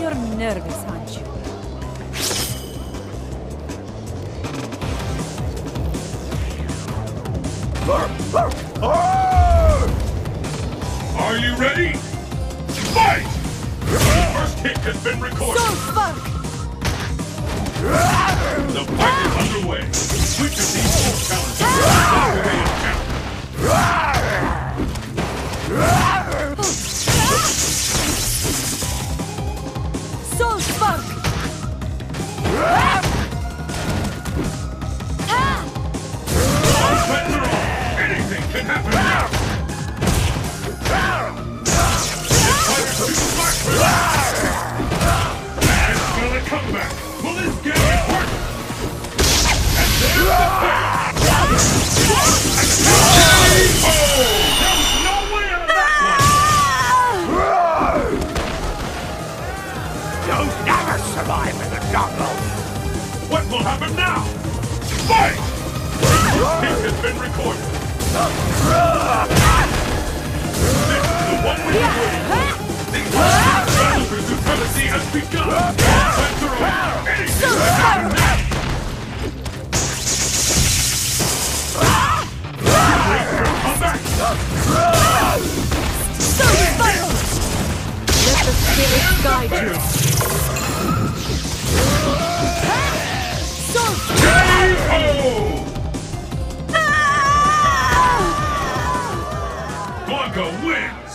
You're nervous, aren't you? Are you ready? Fight! The first hit has been recorded. The fight is underway. Which of these two challengers will Soul Spark! Anything can happen now! And will it come back? Will this game work? And there's the payoff! Oh! There was no way out of that one! You'll never survive in the jungle! What will happen now? Fight! The first hit has been recorded. This is the one we've been waiting for. The ultimate supremacy has begun! Anything can happen now! Come back! Let the spirit guide you! K.O. Blanka wins!